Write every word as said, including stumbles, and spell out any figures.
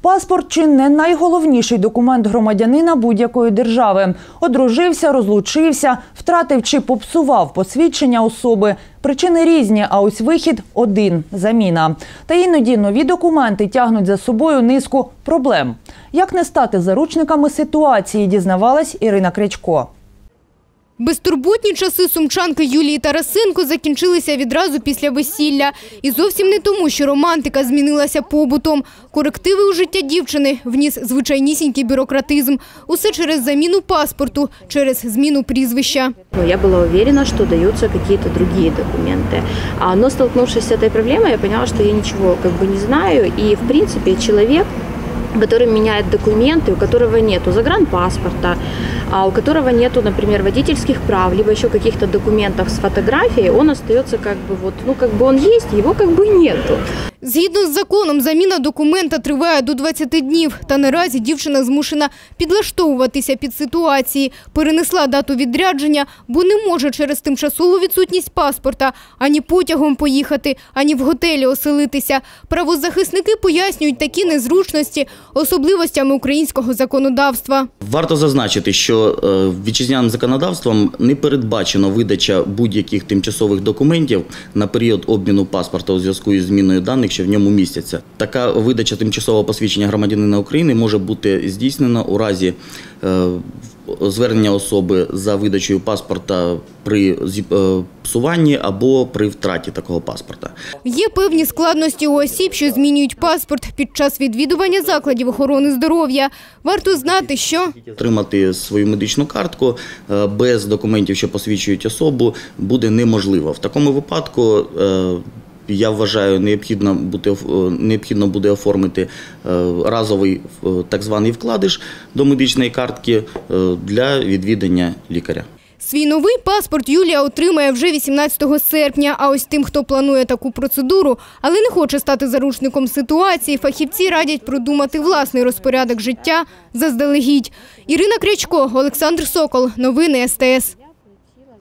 Паспорт – чи не найголовніший документ громадянина будь-якої держави. Одружився, розлучився, втратив чи попсував посвідчення особи. Причини різні, а ось вихід – один – заміна. Та іноді нові документи тягнуть за собою низку проблем. Як не стати заручниками ситуації, дізнавалась Ірина Крячко. Безтурботні часи сумчанки Юлії Тарасенко закінчилися відразу після весілля. І зовсім не тому, що романтика змінилася побутом. Корективи у життя дівчини вніс звичайнісінький бюрократизм. Усе через заміну паспорту, через зміну прізвища. Я была уверена, что даются какие-то другие документы. Но столкнувшись с этой проблемой, я поняла, что я ничего как бы не знаю. И в принципе человек, который меняет документы, у которого нету загранпаспорта, а у которого нету, например, водительских прав, либо еще каких-то документов с фотографией, он остается как бы вот, ну как бы он есть, его как бы нету. Згідно з законом, заміна документа триває до двадцяти днів. Та наразі дівчина змушена підлаштовуватися під ситуації. Перенесла дату відрядження, бо не може через тимчасову відсутність паспорта ані потягом поїхати, ані в готелі оселитися. Правозахисники пояснюють такі незручності особливостями українського законодавства. Варто зазначити, що вітчизняним законодавством не передбачено видача будь-яких тимчасових документів на період обміну паспорта у зв'язку із зміною даних, що в ньому містяться. Така видача тимчасового посвідчення громадянина України може бути здійснена у разі звернення особи за видачею паспорта при псуванні або при втраті такого паспорта. Є певні складності у осіб, що змінюють паспорт під час відвідування закладів охорони здоров'я. Варто знати, що отримати свою медичну картку без документів, що посвідчують особу, буде неможливо. В такому випадку я вважаю, необхідно буде, необхідно буде оформити разовий так званий вкладиш до медичної картки для відвідання лікаря. Свій новий паспорт Юлія отримає вже вісімнадцятого серпня. А ось тим, хто планує таку процедуру, але не хоче стати заручником ситуації, фахівці радять продумати власний розпорядок життя заздалегідь. Ірина Крячко, Олександр Сокол. Новини ес те ес.